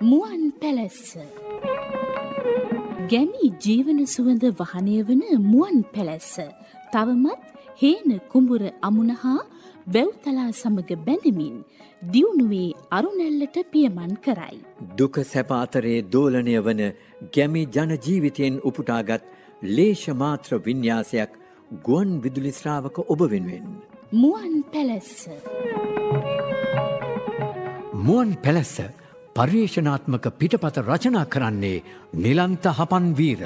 මුවන් පැලැස්ස. ගැමි ජීවන සුවඳ වහනය වන මුවන් පැලැස්ස තවමත් හේන කුඹුර අමුණහා වැව්තලා සමග බැඳමින් දියුණුවේ අරුණැල්ලට පියමන් කරයි. දුක සැප අතරේ දෝලනය වන ගැමි ජන ජීවිතයෙන් උපුටාගත් ලේෂ මාත්‍ර වින්‍යාසයක් ගුවන් විදුලි ශ්‍රාවක ඔබ වෙනුවෙන්. මුවන් පැලැස්ස. මුවන් පැලැස්ස පර්යේෂණාත්මක පිටපත රචනා කරන්නේ නිලන්ත හපන් වීර.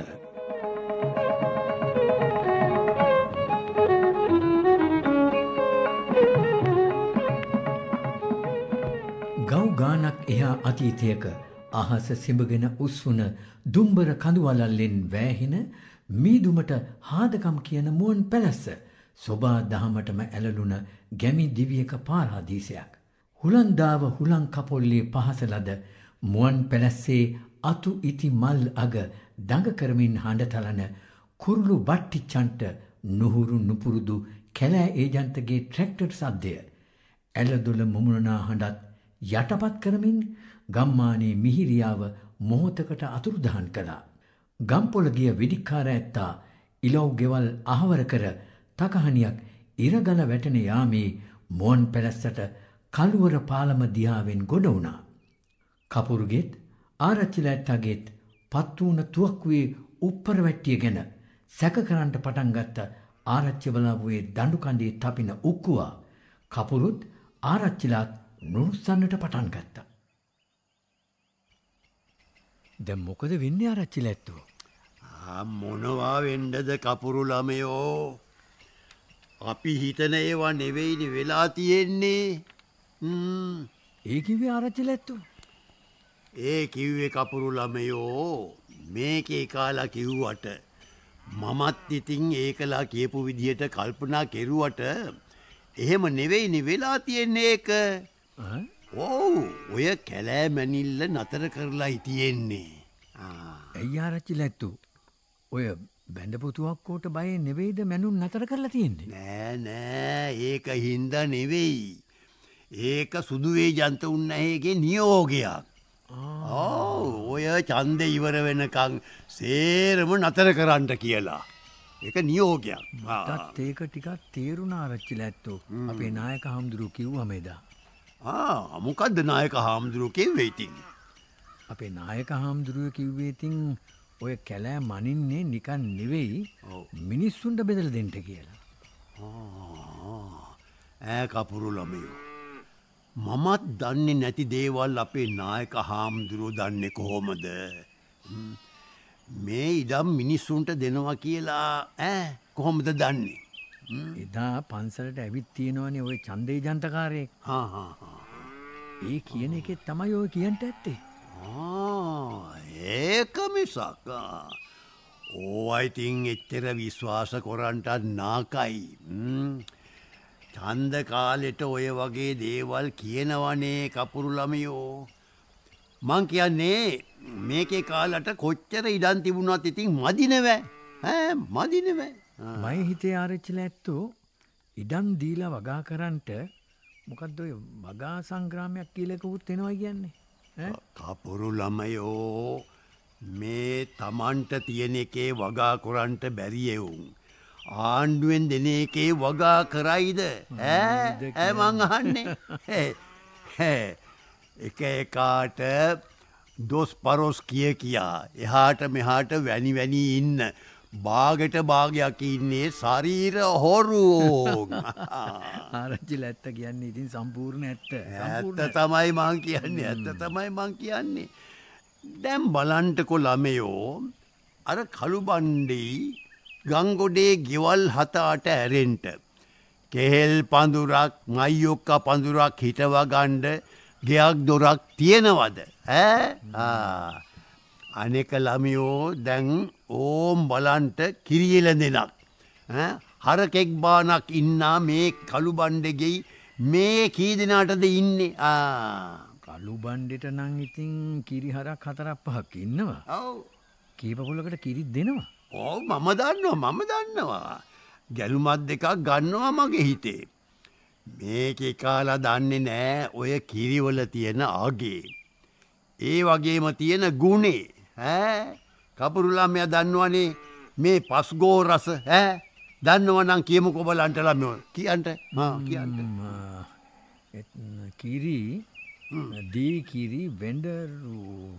ගව් ගානක් එහා අතීතයක අහස සිඹගෙන උස්වුන දුම්බර කඳුවලල්ලෙන් වෑහෙන මීදුමට හාදකම් කියන මුවන් පැලැස්ස සොබා දහමටම ඇලලුන ගැමි දිවියක පාරාදීසයක්. හුලන්දාව හුලං කපොල්ලේ පහස ලද මුවන් පැලැස්සේ අතු ඉති මල් අග දඟ කරමින් හඬ තලන කුරුළු බට්ටිච්චන්ට නුහුරු නුපුරුදු කැලෑ ඒජන්තගේ ට්‍රැක්ටර් සද්දය ඇලදොල මුමුණනා හඬත් යටපත් කරමින් ගම්මානේ මිහිරියාව මොහොතකට අතුරුදහන් කළා. ගම්පොළ ගිය විඩික්කාර ඇත්තා ඉලව් ගෙවල් අහවර කර තකහනියක් ඉරගල වැටෙන යාමේ මුවන් පැලැස්සට කළුවර පාලම දිහාවෙන් ගොඩ වුණා. කපුරුගෙත් ආරච්චිලා ඇත්තගෙත් පත්වුණ තුවක්කුවේ උප්පර වැට්ටිය ගැන සැක කරන්නට පටන් ගත්ත ආරච්චිවලාවුවේ දඬු කඳේ තපින උක්කුවා කපුරුත් ආරච්චිලාත් නුරුස්සන්නට පටන් ගත්තා. දැන් මොකද වෙන්නේ ආරච්චිලා ඇත්තෝ? මොනවා වෙන්නද කපුරු ළමයෝ? අපි හිතන ඒවා නෙවෙයිනේ වෙලා තියෙන්නේ. ඒ කිව්වේ ආරච්චිලා ඇත්තෝ? ඒ කිව්වේ කපුරු ළමයෝ මේකේ කාලා කිව්වට මමත් ඉතින් ඒකලා කියපු විදිහට කල්පනා කෙරුවට එහෙම නෙවෙයිනේ වෙලා තියෙන්නේ ඒක. ඔව් ඔය කැලෑ මැනිල්ල නතර කරලායි තියෙන්නේ. ඇයි ආරච්චිලා ඇත්තෝ? ඔය බැඳපු තුවක්කුවට බය නෙවෙයිද මැනුම් නතර කරලා තියෙන්නේ? නෑ ඒක හින්දා නෙවෙයි. ඒක සුදුවේ ජන්ත උන්නහේගේ නියෝගයක්. ඔය ඡන්දේ ඉවර වෙනකන් සේරම නතර කරන්න කියලා. ඒක නියෝගයක්. මටත් ඒක ටිකක් තේරුණා ආරච්චිලා ඇත්තෝ. අපේ නායක හාමුදුරුවෝ කිව්වම එදා. මොකද්ද නායක හාමුදුරුවෝ කිව්වේ ඉතින්? අපේ නායක හාමුදුරුවෝ කිව්වේ ඉතින් ඔය කැලෑ මනින්නේ නිකන් නෙවෙයි මිනිස්සුන්ට බෙදලා දෙන්න කියලා. කපුරු ළමයෝ මමත් දන්නේ නැති දේවල් අපේ නායක හාමුදුරුවෝ දන්නේ කොහොමද? මේ ඉඩම් මිනිස්සුන්ට දෙනවා කියලා කොහොමද දන්නේ? එදා පන්සලට ඇවිත් තියෙනවනේ ඔය ඡන්දේ ජන්තකාරයෙක්. ඒ කියන එකේ තමයි ඔය කියන්ට ඇත්තේ. ඒක මිසක් ඕවා ඉතින් එච්චර විශ්වාස කරන්නට නාකයි. ඡන්ද කාලෙට ඔය වගේ දේවල් කියනවනේ කපුරු ළමයෝ. මං කියන්නේ මේකේ කාලට කොච්චර ඉඩම් තිබුණත් ඉතින් මදිනවෑ. මදිනවෑ. මයි හිතේ ආරච්චිලා ඇත්තෝ ඉඩම් දීලා වගා කරන්නට මොකද්ද ඔය වගා සංග්‍රාමයක් කියලා එකකුත් එනවා කියන්නේ. කපුරු ළමයෝ මේ තමන්ට තියෙන එකේ වගා කරන්නට බැරි එවුන් ආණ්ඩුවෙන් දෙන එකේ වගා කරයිද? මං අහන්නේ. එක එකාට දොස් පරොස් කියා එහාට මෙහාට වැනි ඉන්න බාගෙට භාගයක් ඉන්නේ ශරීර හොරු. ආරච්චිලා ඇත්ත කියන්නේ ඉතින් සම්පූර්ණ ඇත්ත. ඇත්ත තමයි මං කියන්නේ. ඇත්ත තමයි මං කියන්නේ. දැන් බලන්ටකො ළමයෝ අර කළුබණ්ඩේ ගංගොඩේ ගෙවල් 7-8 ඇරෙන්ට කෙහෙල් පඳුරක් මයියොක්ක පඳුරක් හිටවා ගන්න ගෙයක් දොරක් තියෙනවද? අනෙක ළමයෝ දැන් ඕම් බලන්ට කිරියල දෙනක් හරකෙක් බානක් ඉන්නා මේ කළුබණ්ඩෙගෙයි මේ කී දෙනාටද ඉන්නේ? කළුබණ්ඩෙට නම් ඉතින් කිරි හරක් 4-5ක් ඉන්නවා. කීප පොලකට කිරිත් දෙනවා. මම දන්නවා. ගැලුමත් දෙකක් ගන්නවා මගේ හිතේ. මේකේ කාලා දන්නේ නෑ ඔය කිරිවල තියෙන අගේ. ඒ වගේම තියෙන ගුණේ කපුරුලාමයා දන්නවනේ මේ පස්ගෝ රස දන්නවනම් කියමුකෝ බලන්ට ළමයෝ කියන්ට කිරි දී කිරි වෙන්ඩරු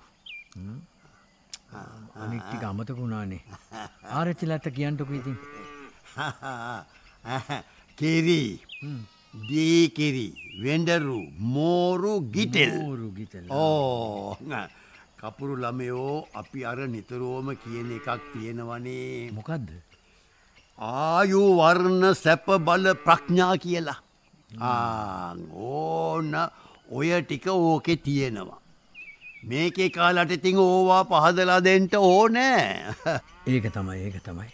අනික් ටික අමතක වුණානේ. ආරච්චිලට කියන්නකෝ ඉතින්. කිරි දී කිරි වෙන්ඩරු මෝරු ගිටෙල්. ඕ කපුරු ළමයෝ අපි අර නිතරෝම කියන එකක් තියෙනවනේ. මොකද්ද? ආයු වර්ණ සැප බල ප්‍රඥා කියලා. ඕන ඔය ටික ඕකේ තියෙනවා. මේකේ කාලට ඉතින් ඕවා පහදලා දෙන්න ඕනේ. ඒක තමයි.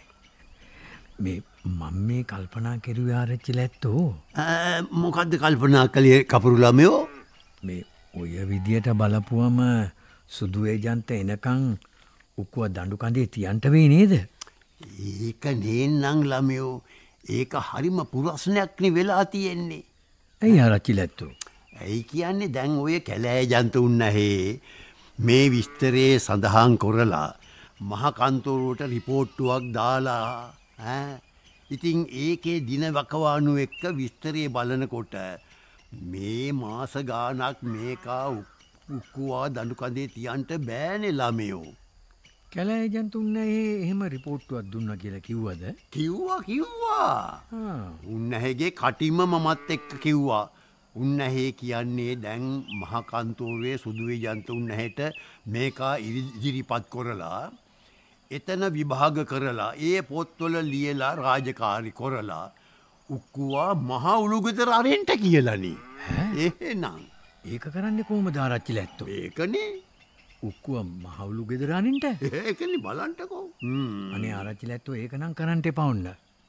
මම මේ කල්පනා කෙරුවේ ආරච්චිලා ඇත්තෝ. මොකද්ද කල්පනා කළේ කපුරු ළමයෝ? මේ ඔය විදියට බලපුවම සුදු ඒජන්ත එනකන් උක්කුව දඬු කඳේ තියන්ට වෙයි නේද? ඒක නේන්නම් ළමයෝ. ඒක හරිම පුරස්නයක් නේ වෙලා තියෙන්නේ. ඇයි ආරච්චිලා ඇත්තෝ? ඇයි කියන්නේ දැන් ඔය කැලෑ ජන්ත උන්නහේ මේ විස්තරේ සඳහන් කරලා මහ කන්තරුවට රිපෝට්ටුවක් දාලා ඉතින් ඒකේ දින වකවානු එක්ක විස්තරේ බලනකොට මේ මාස ගානක් මේකා උක්කුවා දඬු කඳේ තියන්ට බෑනේ ළමයෝ. කැලෑ ජන්ත උන්නහේ එහෙම රිපෝට්ටුවක් දුන්නා කියලා කිව්වද? කිව්වා. උන්නහේගේ කටිම මමත් එක්ක කිව්වා. උන්නහේ කියන්නේ දැන් මහකන්තෝරුවේ සුදුවේ ජන්ත උන්නහට මේකා ඉදිරිපත් කරලා එතන විභාග කරලා ඒ පොත්වල ලියලා රාජකාරි කරලා උක්කුවා මහ උළුගෙදර අරෙන්ට කියලානේ. එහෙනම් ඒක කරන්නේ කොහොමද ආරච්චිලා ඇත්තෝ? ඒකනේ උක්කුව මහ උළුගෙදර අරින්ට? ඒකනේ බලන්නකෝ. අනේ ආරච්චිලා ඇත්තෝ ඒක නම් කරන්න එපා ඔන්න.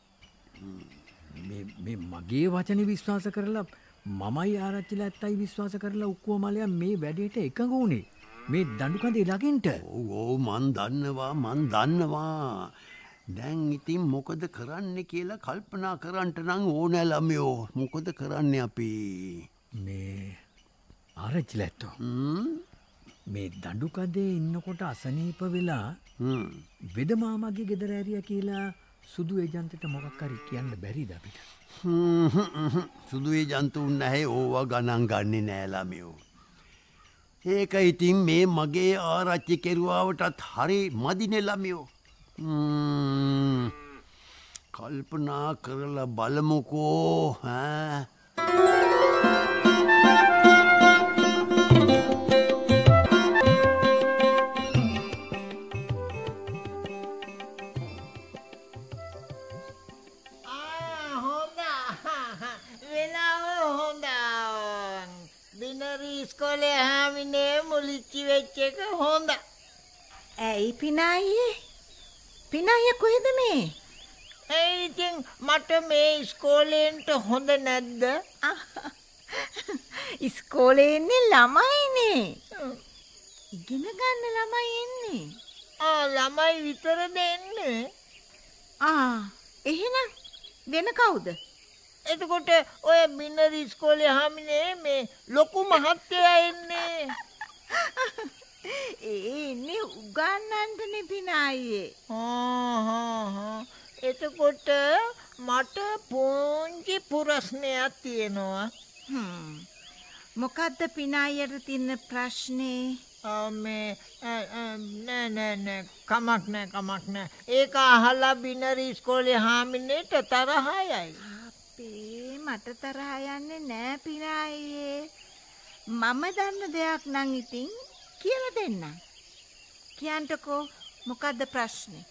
මේ මගේ වචනේ විශ්වාස කරලා මමයි ආරච්චිලා ඇත්තයි විශ්වාස කරලා උක්කුව මලයා මේ වැඩේට එකඟ වුණේ. මේ දඬු කඳේ ළඟින්ට. ඔව් මන් දන්නවා. දැන් ඉතින් මොකද කරන්න කියලා කල්පනා කරන්නට නම් ඕනෑ ළමයෝ. මොකද කරන්නේ අපි? මේ ආරච්චිලා ඇත්තෝ. මේ දඬු කඳේ ඉන්නකොට අසනීප වෙලා වෙද මාමගේ ගෙදර ඇරියා කියලා සුදු ඒජන්තට මොකක් හරි කියන්න බැරිද අපිට? සුදු ඒජන්ත උන්නහේ ඕවා ගණන් ගන්නේ නෑ ළමයෝ. ඒක ඉතින් මේ මගේ ආරච්චි කෙරුවාවටත් හරි මදිනේ ළමයෝ. කල්පනා කරලා බලමුකෝ. ඉස්කෝලේ හාමිනේ මුලිච්චි වෙච්ච එක හොඳ. ඇයි පිනාය කොහෙද මේ? ඒ ඉතින් මට මේ ඉස්කෝලේන්ට හොඳ නැද්ද? ඉස්කෝලේ ඉන්නේ ළමයිනේ. ඉගෙන ගන්න ළමයි එන්නේ. ළමයි විතරද එන්නේ? එහෙනම් වෙන කවුද? එතකොට ඔය බින්නරි ඉස්කෝලේ හාමිනේ මේ ලොකු මහත්තයා එන්නේ. එන්නේ උගන්නන්නනේ පිනායේ. එතකොට මට පුංචි ප්‍රශ්නයක් තියෙනවා. මොකද්ද පිනායට තියෙන ප්‍රශ්නේ? නෑ කමක් නෑ. ඒක අහලා බින්නරි ඉස්කෝලේ හාමිනේට තරහයයි. මට තරහ යන්නේ නෑ පිනායේ. මම දන්න දෙයක් නම් ඉතින් කියලා දෙන්නම්. කියන්ටකෝ මොකද්ද ප්‍රශ්නේ?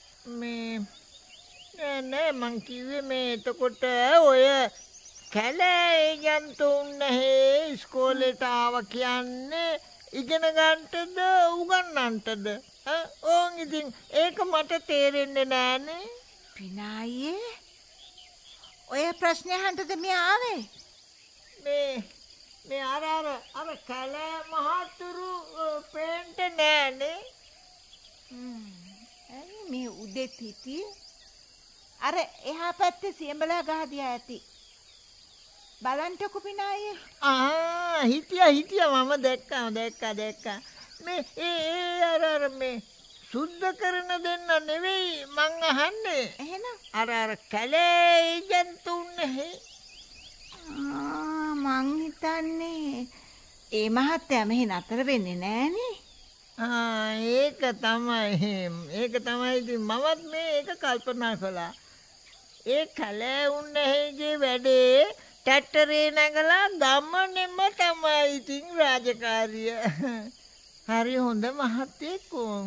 නෑ මං කිව්වේ මේ එතකොට ඔය කැලෑ ඒජන්ත උන්නහේ ඉස්කෝලේට ආවා කියන්නේ ඉගෙන ගන්නටද උගන්නන්නටද? ඕන් ඉතින් ඒක මට තේරෙන්නේ නෑනේ. පිනායේ ඔය ප්‍රශ්නේ අහන්නද මේ ආවේ? මේ අර කැලෑ මහතුරු පේන්ට නෑනේ. ඇයි මේ උදෙත් හිටියේ? අර එහා පැත්තේ සියඹලා ගහ දිහා ඇති. බලන්ටකෝ පිනායේ. හිටියා මම දැක්කා. මේ අර මේ සුද්ධ කරන දෙන්න නෙවෙයි මං අහන්නේ. එහෙනම් අර කැලේ ඒජන්තුන්නේ. මං හිතන්නේ ඒ මහත්තයා මෙහි නතර වෙන්නේ නෑනේ. ඒක තමයි ඉතින් මමත් මේ ඒක කල්පනා කළා. ඒ කැලේ උන්නේගේ වැඩේ ටැක්ටරේ නැගලා ගමනෙම තමයි ඉතින් රාජකාරිය. හරි හොඳ මහත්තයෙක් කොම්.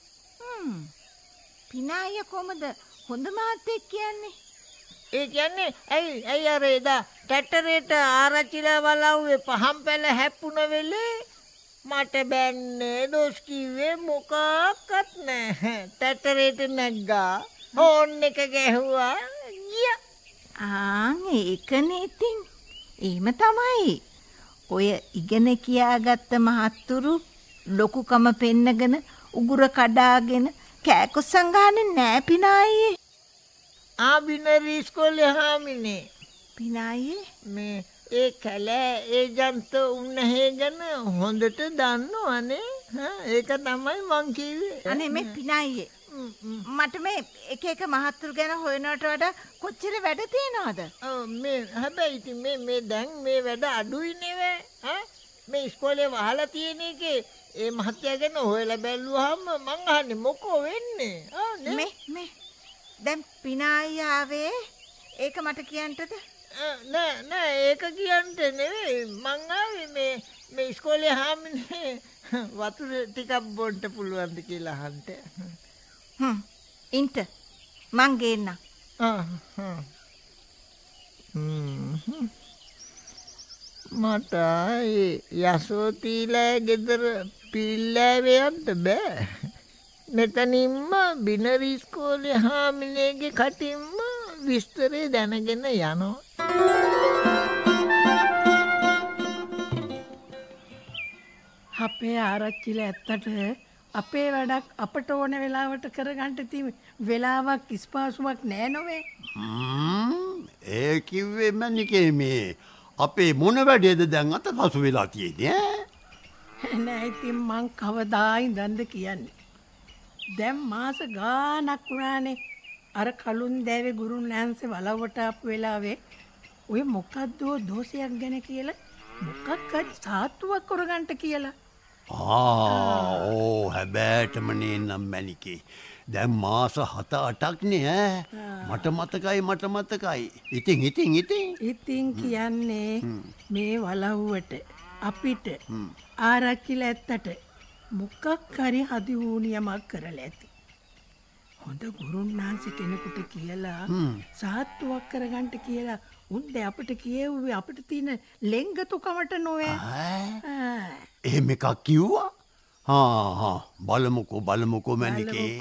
පිනාය කොහමද හොඳ මහත්තයෙක් කියන්නේ? ඒ කියන්නේ ඇයි අර එදා ටැක්ටරේට ආරච්චිලා වලව්වේ පහන් පැල හැප්පුණ වෙලේ මට බැන්නේ දොස් කිව්වේ මොකක්වත් නැහැ. ටැක්ටරේට නැග්ගා හෝන් එක ගැහුවා ගියා. ඒකනේ ඉතින්. එහෙම තමයි. ඔය ඉගෙන කියාගත්ත මහත්තුරු ලොකුකම පෙන්නගෙන උගුර කඩාගෙන කෑකොස්සන් ගහන්නේ නෑ පිනායේ. බිනරි ඉස්කෝලේ හාමිනේ. පිනායේ මේ ඒ කැලෑ ඒජන්ත උන්නහේ ගැන හොඳට දන්නවනේ. ඒක තමයි මං කිව්වේ. අනේ මේ පිනායේ මට මේ එක මහත්තුරු ගැන හොයනවට වඩා කොච්චර වැඩ තියෙනවද? මේ හැබැයි ඉතින් මේ දැන් මේ වැඩ අඩුයි නෙවෙයි. මේ ඉස්කෝලේ වහලා තියෙන එකේ ඒ මහත්තයා ගැන හොයලා බැලුවාම මං අහන්නේ මොකෝ වෙන්නේ? මේ දැන් පිනායි ආවේ ඒක මට කියන්නද? නෑ ඒක කියන්න නෙවෙයි මං ආවේ මේ ඉස්කෝලේ හාමිනේ වතුර ටිකක් බොන්න පුළුවන්ද කියලා අහන්න. ඉන්ට මං ගේන්න. මට යසෝතිලා ගෙදර පිල්ලෑවේ යන්න බෑ. මෙතනින්ම බිනරි ඉස්කෝලේ හාමිනේගේ කටින්ම විස්තරේ දැනගෙන යනවා. අපේ ආරච්චිලා ඇත්තට අපේ වැඩක් අපට ඕන වෙලාවට කරගන්න තියෙන වෙලාවක් ස්පාසුවක් නෑ නොවේ. ඒ කිව්වේ මැනිකේ මේ අපේ මොන වැඩේද දැන් අතපසු වෙලා තියෙන්නේ? නෑ ඉතින් මං කවදා ඉඳන්ද කියන්නේ. දැන් මාස ගාණක් වුණානේ අර කලුන් දෑවේ ගුරුන් නැන්සේ වලවට ආපු වෙලාවේ ඔය මොකද්ද දෝෂයක් ගැන කියලා මොකක්වත් සාත්තුවක් කරගන්න කියලා. හැබෑටම නේනම් මැනිකේ. දැන් මාස 7-8ක්නේ මට මතකයි. ඉතින් කියන්නේ මේ වලව්වට අපිට ආරච්චිලා ඇත්තට මොකක් හරි හදි වුණියමක් කරලා ඇති. හොඳ ගුරුන්නාන්සේ කෙනෙකුට කියලා සාත්තුවක් කරගන්න කියලා උන්ද අපිට කියෙව්වේ අපිට තියෙන ලෙන්ගතුකමට නොවේ. එහෙම එකක් කිව්වා? බලමුකෝ මැනිකේ.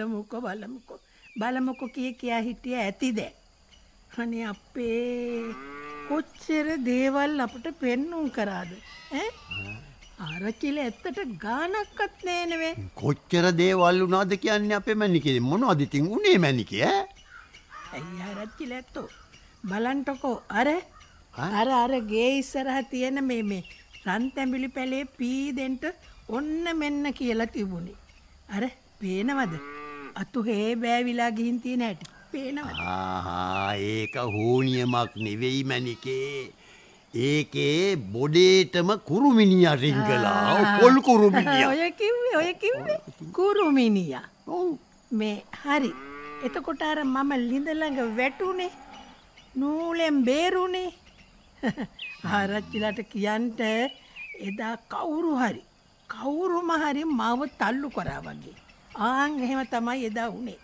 බලමුකෝ කියා හිටිය ඇතිද? අනේ අපේ කොච්චර දේවල් අපිට පෙන්නුම් කරාද? ආරච්චිලා ඇත්තට ගානක්වත් නෑ නෙවේ. කොච්චර දේවල් වුණාද කියන්නේ අපේ මැනිකේ. මොනවද ඉතින් උනේ මැනිකේ? ඇයි ආරච්චිලා ඇත්තෝ බලන්ටකෝ අර ගේ ඉස්සරහ තියෙන මේ රන්තැඹිලි පැලේ පීදෙන්ට ඔන්න මෙන්න කියලා තිබුණේ. අර පේනවද? අතු හේ බෑවිලා ගිහින් තියෙන හැටි. පේනවද? ඒක හෝනියමක් නෙවෙයි මැනිකේ. ඒකේ බොඩේටම කුරුමිනියා රිංගලා පොල් කුරුමිනියා. ඔය කිව්වේ කුරුමිනියා. මේ හරි. එතකොට අර මම ලිඳ ළඟ වැටුනේ. නූලෙන් බේරුනේ. ආරච්චිලාට කියන්ට එදා කවුරුම හරි මාව තල්ලු කරා වගේ. එහෙම තමයි එදා උනේ.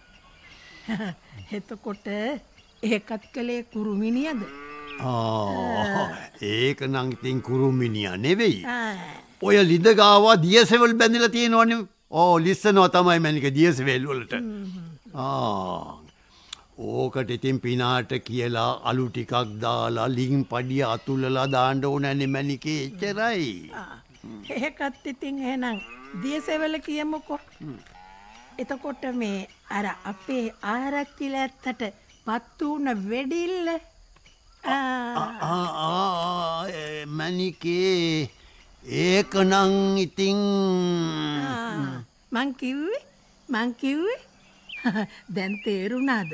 එතකොට ඒකත් කලේ කුරුමිනියද? ඒක නම් ඉතින් කුරුමිනියා නෙවෙයි. ඔය ලිඳ ගාවා දියසෙවල් බැඳලා තියෙනවනේ. ලිස්සනවා තමයි මැනික දියසෙවල් වලට. ඕකට ඉතින් පිනාට කියලා අලු ටිකක් දාලා ලිං පඩිය අතුල්ලලා දාන්න ඕනනේ මැනිකේ. එච්චරයි. ඒකත් ඉතින් එහෙනම් දියසෙවල කියමුකෝ. එතකොට මේ අර අපේ ආරච්චිලා ඇත්තට පත් වුණ වෙඩිල්ල මැනිකේ ඒකනං ඉතිං මං කිව්වේ දැන් තේරුණාද?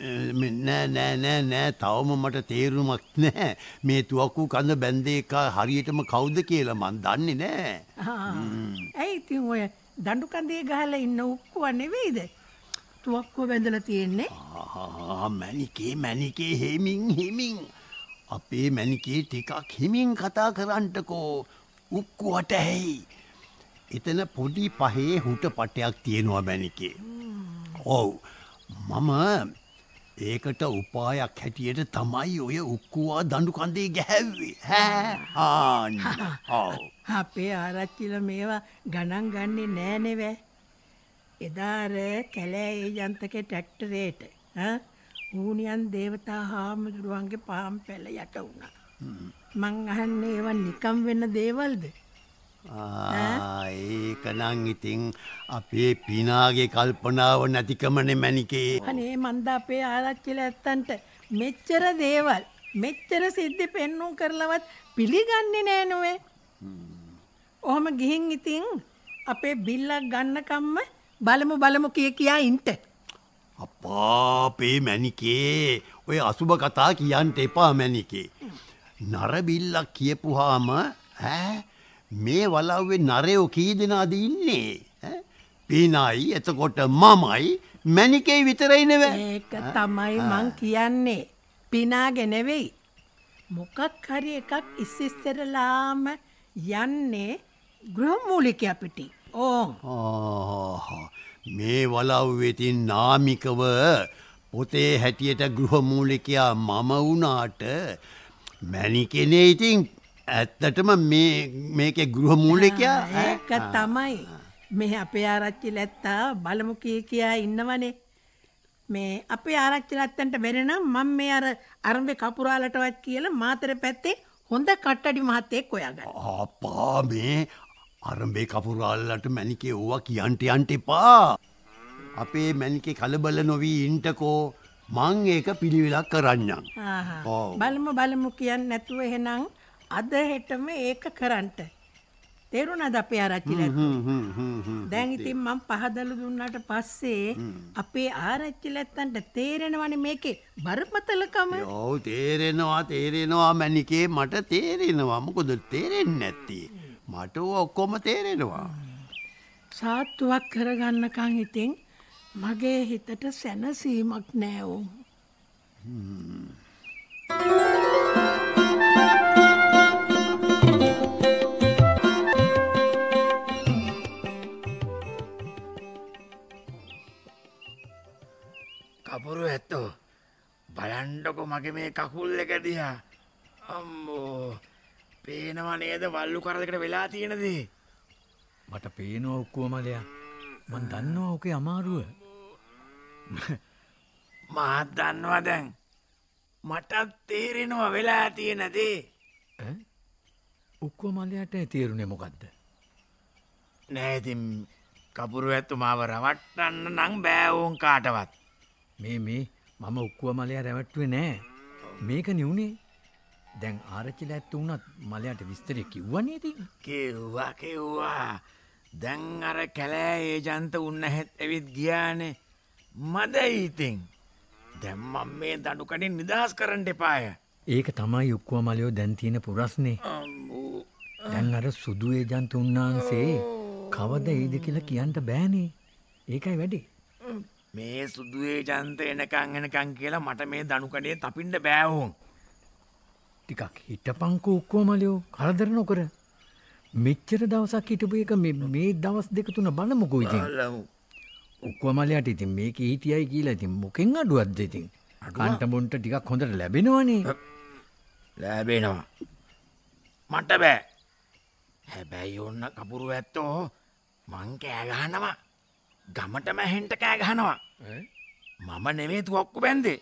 නෑ තවම මට තේරුමක් නෑ මේ තුවක්කු කඳ බැන්දේ එක හරියටම කවුද කියලා මන් දන්නේ නෑ. ඇයි ඉතින් ඔය දඬු කඳේ ගහලා ඉන්න උක්කුව නෙවෙයිද? තුවක්කුව බැඳලා තියෙන්නේ. මැනිකේ හෙමින් අපේ මැනිකේ ටිකක් හිමින් කතා කරන්නටකෝ උක්කුවට ඇයි. එතන පොඩි පහේ හුට පටයක් තියෙනවා මැනිකේ. ඔව් මම ඒකට උපායක් හැටියට තමයි ඔය උක්කුවා දඬු කඳේ ගැහැව්වේ. අපේ ආරච්චිල මේවා ගණන් ගන්නේ නෑ නෙවෙයි. එදාර කැලෑ ඒජන්තගේ ට්‍රැක්ටරේට ඌනියන් දේවතා හාමුදුරුවන්ගේ පාම් පැල යට වුණා. මං අහන්නේ ඒවා නිකම් වෙන දේවල්ද? ඒකනං ඉතින් අපේ පිනාගේ කල්පනාව නැතිකමනේ මැනිකේ. අනේ මන්ද අපේ ආරච්චිලා ඇත්තන්ට මෙච්චර දේවල් මෙච්චර සිද්ධි පෙන්නුම් කරලවත් පිළිගන්නේ නෑ නුවේ. ඔහම ගිහින් ඉතින් අපේ බිල්ලක් ගන්නකම්ම බලමු කියා ඉන්ට. අපේ මැනිකේ ඔය අසුබ කතා කියන්ට එපා මැනිකේ. නරබිල්ලක් කියපුහාම මේ වලව්වේ නරයෝ කී දෙනාද ඉන්නේ? පිනයි එතකොට මමයි මැනිකේ විතරයි නෙවෙයි. ඒක තමයි මං කියන්නේ. පිනාගේ නෙවෙයි. මොකක් හරි එකක් ඉස්සෙල්ලාම යන්නේ ගෘහමූලිකයා පිටි. මේ වලව්වෙතින් නාමිකව පොතේ හැටියට ගෘහමූලිකයා මම වුණාට මැනිකෙනේ ඉතින් ඇත්තටම මේකේ ගෘහමූලිකයා. ඒක තමයි මේ අපේ ආරච්චිලා ඇත්තා බලමු කියා ඉන්නවනේ. මේ අපේ ආරච්චිලා ඇත්තන්ට බැරෙනම් මම මේ අර අරඹේ කපුරාලටවත් කියලා මාතර පැත්තේ හොඳ කට්ටඩි මහත්තයෙක් හොයාගන්න. අප්පා මේ අරඹේ කපුරාලට මැනිකේ ඕවා කියන්ට එපා. අපේ මැනිකේ කලබල නොවී ඉන්ටකෝ මං ඒක පිළිවෙලක් කරන්නම්. බලමු කියන්නේ නැතුව එහෙනම් අද හෙටම ඒක කරන්ට. තේරුණාද අපේ ආරච්චිලා? දැන් ඉතින් මම පහදලා දුන්නාට පස්සේ අපේ ආරච්චිලා ඇත්තන්ට තේරෙනවනේ මේකේ බරපතලකම. ඔව් තේරෙනවා මැනිකේ මට තේරෙනවා. මොකද තේරෙන්නේ නැත්තේ? මට ඔක්කොම තේරෙනවා. සාත්තුවක් කරගන්නකන් ඉතින් මගේ හිතට සැනසීමක් නෑ ඕ. කපුරු ඇත්තෝ බලන්ඩකො මගේ මේ කකුල් එක දිහා. අම්මෝ පේනව නේද වල්ලු කරදකට වෙලා තියෙනදී? මට පේනවා ඔක්කුව මලයා. මන් දන්නවා ඔකේ අමාරුව. මාත් දන්නවා දැන්. මටත් තේරෙනවා වෙලා තියෙන දේ. ඔක්කුව මලයාට තේරුනේ මොකද්ද? නෑ ඉතින් කපුරු ඇත්තු මාව රවට්ටන්න නම් බෑ ඕන් කාටවත්. මේ මම ඔක්කුව මලයා රැවට්ටුවේ නෑ. මේක නිවුනේ. දැන් ආරච්චිලා ඇත්තු වුණත් මලයාට විස්තරේ කිව්වනේ ඉතින්. කිව්වා. දැන් අර කැලෑ ඒජන්ත උන්න හැත් ඇවිත් ගියානේ. මද ඉතින්. දැන් මම මේ දඬු කඩින් නිදහස් කරන්න එපාය. ඒක තමයි ඔක්කුව මලයෝ දැන් තියෙන පුරස්නේ. දැන් අර සුදු ඒජන්ත උන්නාන්සේ කවද එයිද කියලා කියන්න බෑනේ. ඒකයි වැඩේ. මේ සුදු ඒජන්ත එනකන් කියලා මට මේ දඬු කඩේ තපින්න බෑ වුන්. ටිකක් හිටපන්කෝ ඔක්කුව මලයෝ කරදර නොකර. මෙච්චර දවසක් හිටපු එක මේ දවස් දෙක තුන බලමුකෝ ඉතින්. ඔක්කුව මලයාට ඉතින් මේකේ හිටියයි කියලා ඉතින් මොකෙන් අඩුවක්ද ඉතින්? කන්ට බොන්ට ටිකක් හොඳට ලැබෙනවනේ. ලැබෙනවා. මට බෑ. හැබැයි ඔන්න කපුරු ඇත්තෝ මං කෑ ගහනවා. ගමටම හෙන්ට කෑ ගහනවා. මම නෙමෙයි තුවක්කු බැන්දේ.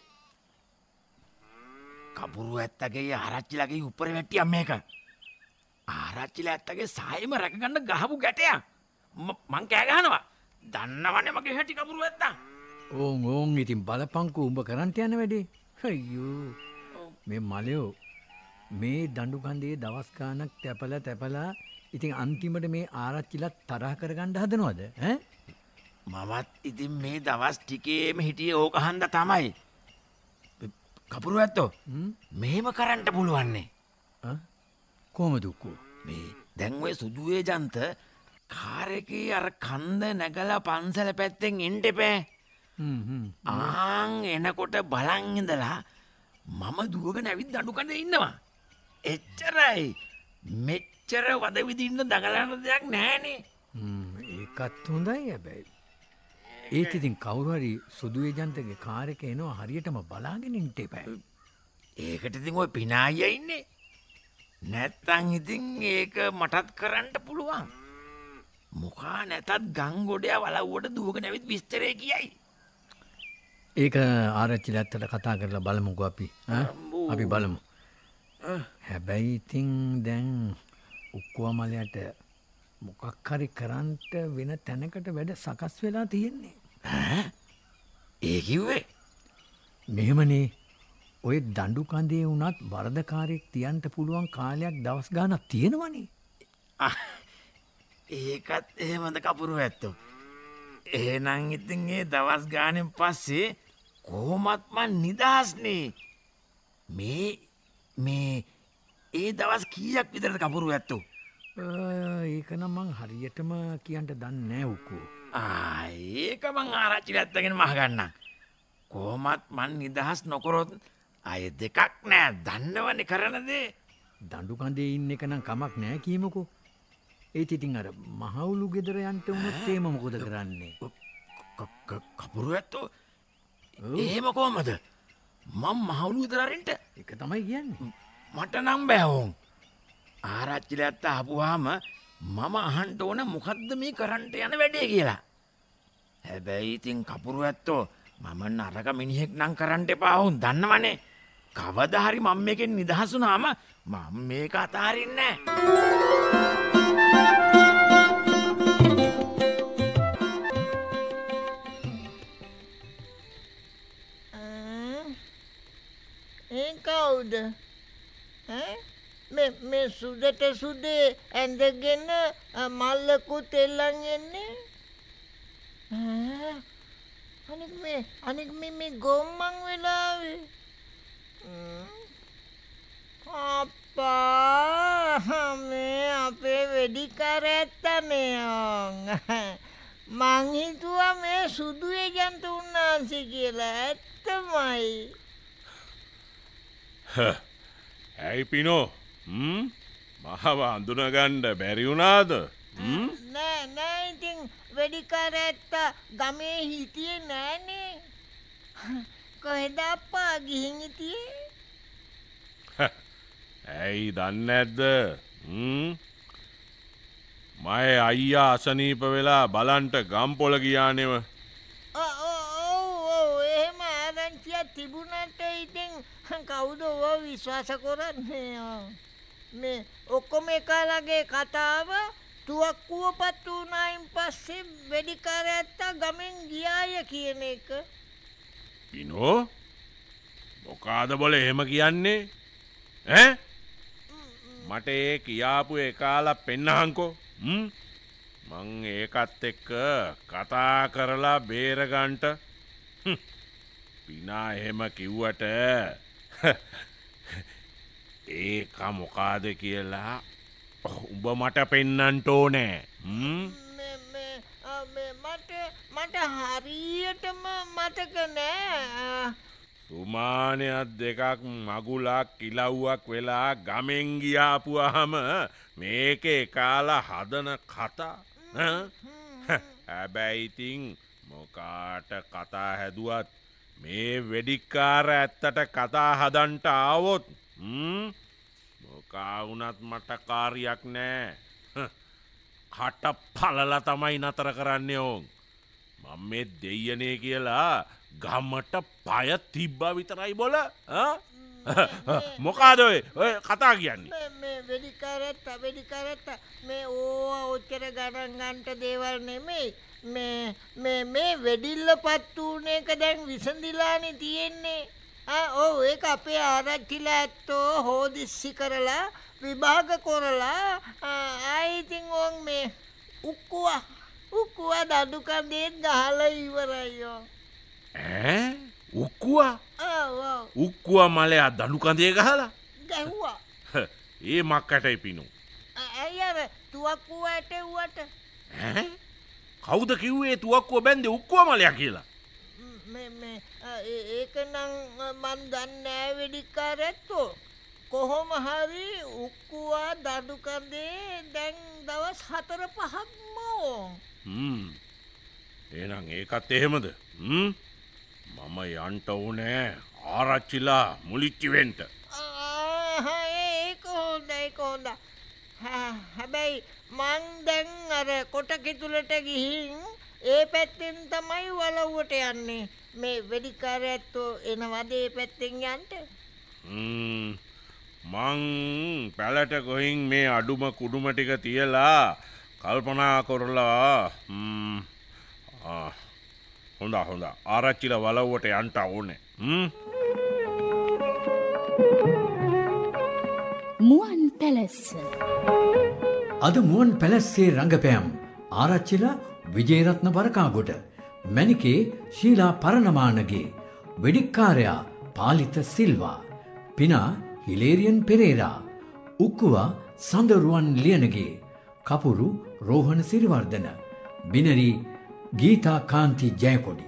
කපුරු ඇත්තගේ ආරච්චිලගේ උඩරේ වැට්ටියක් මේක. ආරච්චිලා ඇත්තගේ සායම රැකගන්න ගහපු ගැටයක්. මං කෑ ගහනවා. දන්නවනේ මගේ හැටි කපුරු ඇත්තා. ඕන් ඉතින් බලපංකෝ උඹ කරන්ට යන වැඩේ. අයියෝ මේ මලයෝ මේ දඬු කඳේ දවස් ගානක් තැපලා ඉතින් අන්තිමට මේ ආරච්චිලත් තරහ කරගන්න හදනවද ඈ? මමත් ඉතින් මේ දවස් ටිකේම හිටියේ ඕක හන්ද තමයි. කපුරු ඇත්තෝ මෙහෙම කරන්න පුළුවන්නේ. කොහොමද උක්කෝ? මේ දැන් ඔය සුදුවේ ජන්ත කාර් එකේ අර කන්ද නැගලා පන්සල පැත්තෙන් එන්න එපෑ. ආන් එනකොට බලන් ඉඳලා මම දුවගෙන ඇවිත් දඬු කඳේ ඉන්නවා. එච්චරයි. මෙච්චර වද විදින්න දඟලන දෙයක් නැහනේ. ඒකත් හොඳයි හැබැයි. ඒත් ඉතින් කවුරු හරි සුදු ඒජන්තගේ කාර් එක එනවා හරියටම බලාගෙන ඉන්න එපා. ඒකට ඉතින් ඔය පිනායියා ඉන්නේ. නැත්තම් ඉතින් ඒක මටත් කරන්න පුළුවන්. මොකා නැතත් ගංගොඩයා වලව්වට දුවගෙන ඇවිත් විස්තරේ කියයි. ඒක ආරච්චිලත්තට කතා කරලා බලමුකෝ අපි. අපි බලමු. හැබැයි ඉතින් දැන් උක්කුව මලයට මොකක් හරි කරන්ට වෙන තැනකට වැඩ සකස් වෙලා තියෙන්නේ. ඒ කිව්වේ මෙහෙමනේ ඔය දඬු කඳේ වුණත් වරදකාරයෙක් තියන්න පුළුවන් කාලයක් දවස් ගානක් තියෙනවනේ. ඒකත් එහෙමද කපුරු ඇත්තෝ. එහෙනම් ඉතින් ඒ දවස් ගානෙන් පස්සේ කොහොමත් මං නිදහස්නේ. මේ ඒ දවස් කීයක් විතරද කපුරු ඇත්තෝ? ඒක නම් මං හරියටම කියන්න දන්නේ නැහැ උකෝ. ඒක මං ආරච්චිල ඇත්තගෙන මහගන්නම්. කොහොමත් මං නිදහස් නොකරොත් අය දෙකක් නෑ. දන්නවනේ කරන දේ. දඬු කඳේ ඉන්න එක නම් කමක් නෑ කීමකෝ. ඒත් ඉතින් අර මහවුලු ගෙදර යන්න වුණොත් එහෙම මොකද කරන්නේ? කපුරු ඇත්තෝ එහෙම කොහමද? මම මහවුලු ගෙදර අරින්ට? ඒක තමයි කියන්නේ. මට නම් බෑ ඕන්. ආරච්චිල ඇත්ත ආපුවාම මම අහන්න ඕන මොකද්ද මේ කරන්ට යන වැඩේ කියලා. හැබැයි ඉතින් කපුරු ඇත්තෝ මම නරක මිනිහෙක් නම් කරන්න එපා වුන් දන්නවනේ. කවදා හරි මම මේකෙන් නිදහස් වුණාම මම මේක අතාරින්නේ නැහැ. ඒ කවුද? මේ සුදට සුදේ ඇඳගෙන මල්ලකුත් එල්ලන් එන්නේ. අනික මේ ගොම්මන් වෙලාවේ අප්පා මේ අපේ වෙඩිකාර ඇත්තනේ ඕන්. මං හිතුවා මේ සුදු ඒජන්ත උන්නාන්සේ කියලා. ඇත්තමයි. ඇයි පිනෝ මහව අඳුනගන්න බැරි වුණාද? නෑ ඉතින් වෙඩිකාර ඇත්ත ගමේ හිටියේ නෑනේ. කොහෙද අප්පා ගිහින් හිටියේ? ඇයි දන්නේ නැද්ද? මගේ අයියා අසනීප වෙලා බලන්ට ගම්පොළ ගියානෙව. ඔව් එහෙම ආරංචියක් තිබුණාට ඉතින් කවුද ඔය විශ්වාස කරන්නේ? මේ ඔක්කොම එකලගේ කතාව තුවක්කුව පත් වුණායින් පස්සේ වෙඩිකාර ඇත්තා ගමෙන් ගියාය කියන එක. පිනෝ මොකාද බොල එහෙම කියන්නේ? ඈ මට ඒ කියාපු එකාලා පෙන්නහන්කෝ. මං ඒකත් එක්ක කතා කරලා බේරගන්ට. පිනා එහෙම කිව්වට ඒක මොකාද කියලා උඹ මට පෙන්නන්ට ඕනෑ. මට හරියටම මතක නෑ. සුමානයක් දෙකක් මගුලක් කිලව්වක් වෙලා ගමෙන් ගියාපුවාම මේකේ කාලා හදන කතා. හැබැයි ඉතින් මොකාට කතා හැදුවත් මේ වෙඩික්කාර ඇත්තට කතා හදන්ට ආවොත් මොකා වුණත් මට කාර්යයක් නෑ. කට පලල තමයි නතර කරන්නේ ඕන්. මම මේ දෙයනේ කියලා ගමට පය තිබ්බා විතරයි බොල. මොකාද ඔය කතා කියන්නේ? මේ වෙඩිකාරත්ත මේ ඕවා ඔච්චර ගණන් ගන්නට දේවල් නෙමෙයි. මේ වෙඩිල්ල පත් වුණ එක දැන් විසඳිලානේ තියෙන්නේ. ඔව් ඒක අපේ ආරච්චිලා ඇත්තෝ හෝදිස්සි කරලා විභාග කරලා ආයිත් ඕන් මේ උක්කුවා දඩු කන්දේත් ගහලා ඉවරයියෝ. උක්කුවා? උක්කුවා මලයා දඩු කන්දේ ගහලා? ගැහුවා. ඒ මක්කටයි පිනු. ඇයි අර තුවක්කුව ඇටෙව්වට? කවුද කිව්වේ තුවක්කුව බැන්දේ උක්කුවා මලයා කියලා? ඒක නම් මන් දන්නේ වෙඩික්කාරැත්තෝ. කොහොම හරි උක්කුවා දඩු කන්දේ දැන් දවස් 4-5ක්ම ඕන්. එහෙනම් ඒකත් එහෙමද? මම යන්ට ඕනේ ආරච්චිලා මුලිච්චි වෙන්න. ඒක හොඳයි. හැබැයි මං දැන් අර කොට කිතුලට ගිහින් ඒ පැත්තෙන් තමයි වලව්වට යන්නේ. මේ වෙඩික්කාරයැත්තෝ එනවද ඒ පැත්තෙන් යන්න? මං පැලට ගොහින් මේ අඩුම කුඩුම ටික තියලා කල්පනා කරලා හොඳ ආරච්චිල වලව්වට යන්ට ඕනේ. මුවන් පැලැස්ස. අද මුවන් පැලැස්සේ රංගපෑම් ආරච්චිලා විජේරත්න වරකාගොඩ, මැනිකේ ශීලා පරණමානගේ, වෙඩික්කාරයා පාලිත සිල්වා, පිනා හිලේරියන් පෙරේරා, උක්කුවා සඳරුවන් ලියනගේ, කපුරු රෝහණ සිරිවර්ධන, බිනරි ගීතා කාන්ති ජයකොඩි.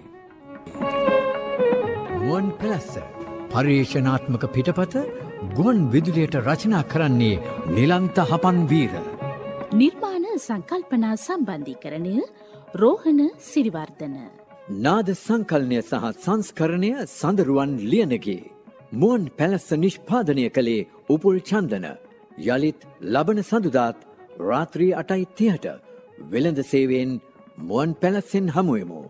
මුවන් පැලැස්ස පර්යේෂණාත්මක පිටපත ගුවන් විදුලියට රචනා කරන්නේ නිලන්ත හපන්වීර. නිර්මාණ සංකල්පනා සම්බන්ධීකරණය රෝහණ සිරිවර්ධන. නාද සංකලනය සහ සංස්කරණය සඳරුවන් ලියනගේ. මුවන් පැලැස්ස නිෂ්පාදනය කළේ උපුල් චන්දන. යළිත් ලබන සඳුදාත් රාත්‍රී 8:30ට වෙළඳ සේවයෙන් මුවන් පැලැස්සෙන් හමුවෙමු.